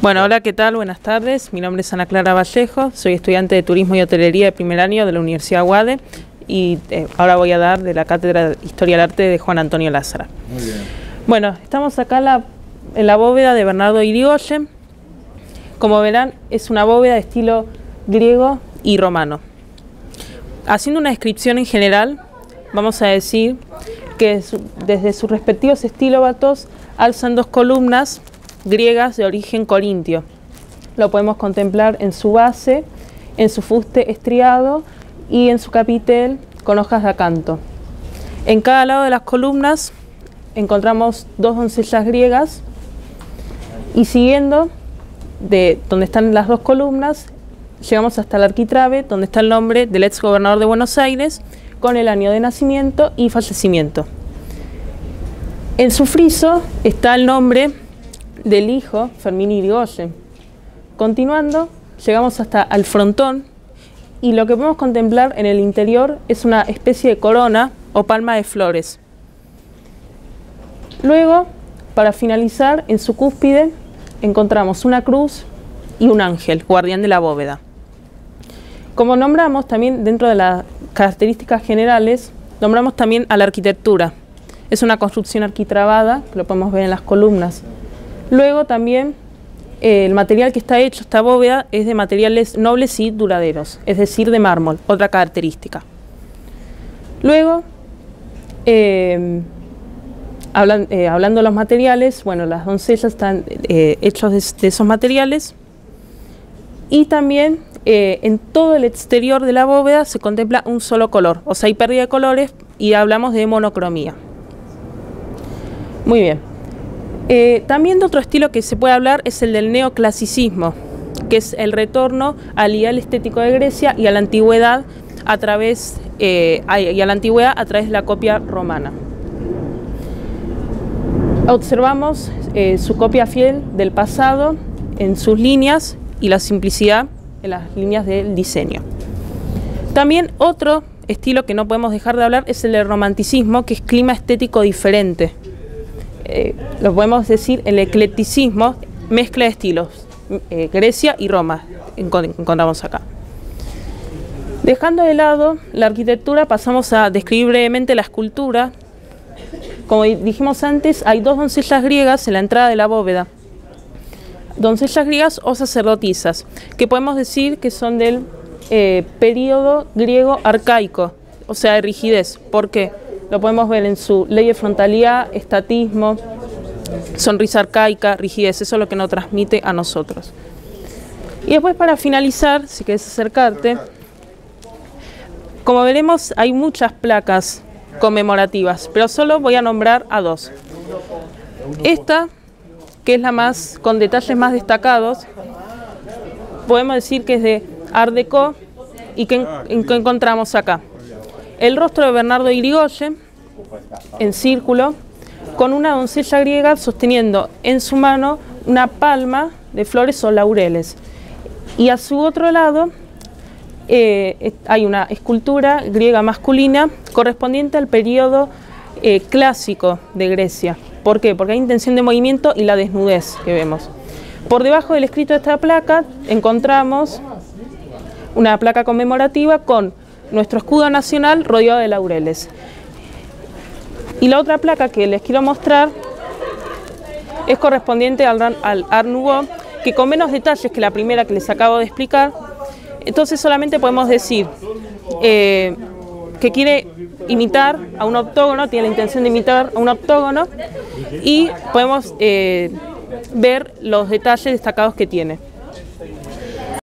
Bueno, hola, ¿qué tal? Buenas tardes. Mi nombre es Ana Clara Vallejo, soy estudiante de Turismo y Hotelería de primer año de la Universidad UADE y ahora voy a dar de la Cátedra de Historia del Arte de Juan Antonio Lázara. Muy bien. Bueno, estamos acá en la bóveda de Bernardo Irigoyen. Como verán, es una bóveda de estilo griego y romano. Haciendo una descripción en general, vamos a decir que desde sus respectivos estilóbatos alzan dos columnas griegas de origen corintio. Lo podemos contemplar en su base, en su fuste estriado y en su capitel con hojas de acanto. En cada lado de las columnas encontramos dos doncellas griegas y siguiendo de donde están las dos columnas llegamos hasta el arquitrabe donde está el nombre del ex gobernador de Buenos Aires con el año de nacimiento y fallecimiento. En su friso está el nombre del hijo Fermín Irigoyen. Continuando, llegamos hasta el frontón y lo que podemos contemplar en el interior es una especie de corona o palma de flores. Luego, para finalizar, en su cúspide encontramos una cruz y un ángel, guardián de la bóveda. Como nombramos también dentro de las características generales, nombramos también a la arquitectura. Es una construcción arquitrabada, que lo podemos ver en las columnas. Luego también el material que está hecho esta bóveda es de materiales nobles y duraderos, es decir, de mármol, otra característica. Luego, hablando de los materiales, bueno, las doncellas están hechos de esos materiales y también en todo el exterior de la bóveda se contempla un solo color, o sea, hay pérdida de colores y hablamos de monocromía. Muy bien. También de otro estilo que se puede hablar es el del neoclasicismo, que es el retorno al ideal estético de Grecia y a la antigüedad a través de la copia romana. Observamos su copia fiel del pasado en sus líneas y la simplicidad en las líneas del diseño. También otro estilo que no podemos dejar de hablar es el del romanticismo, que es clima estético diferente. Lo podemos decir el eclecticismo, mezcla de estilos, Grecia y Roma encontramos acá. Dejando de lado la arquitectura, pasamos a describir brevemente la escultura. Como dijimos antes, hay dos doncellas griegas en la entrada de la bóveda. Doncellas griegas o sacerdotisas, que podemos decir que son del periodo griego arcaico, o sea, de rigidez. ¿Por qué? Lo podemos ver en su ley de frontalidad, estatismo, sonrisa arcaica, rigidez, eso es lo que nos transmite a nosotros. Y después, para finalizar, si querés acercarte, como veremos hay muchas placas conmemorativas, pero solo voy a nombrar a dos. Esta, que es la más con detalles más destacados, podemos decir que es de Art Deco y que encontramos acá. El rostro de Bernardo Irigoyen en círculo con una doncella griega sosteniendo en su mano una palma de flores o laureles. Y a su otro lado hay una escultura griega masculina correspondiente al periodo clásico de Grecia. ¿Por qué? Porque hay intención de movimiento y la desnudez que vemos. Por debajo del escrito de esta placa encontramos una placa conmemorativa con nuestro escudo nacional rodeado de laureles. Y la otra placa que les quiero mostrar es correspondiente al Art Nouveau, que con menos detalles que la primera que les acabo de explicar. Entonces solamente podemos decir que quiere imitar a un octógono, tiene la intención de imitar a un octógono y podemos ver los detalles destacados que tiene.